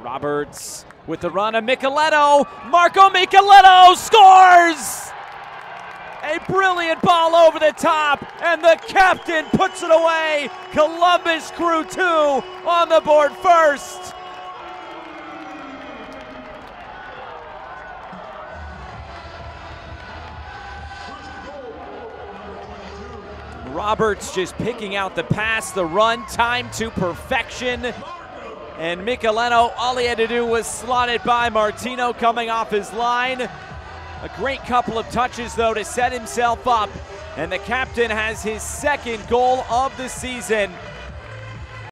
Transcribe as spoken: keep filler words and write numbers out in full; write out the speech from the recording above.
Roberts with the run of Micaletto. Marco Micaletto scores! A brilliant ball over the top, and the captain puts it away. Columbus Crew two on the board first. Roberts just picking out the pass, the run, time to perfection. And Micaletto, all he had to do was slot it by Martino coming off his line. A great couple of touches, though, to set himself up. And the captain has his second goal of the season.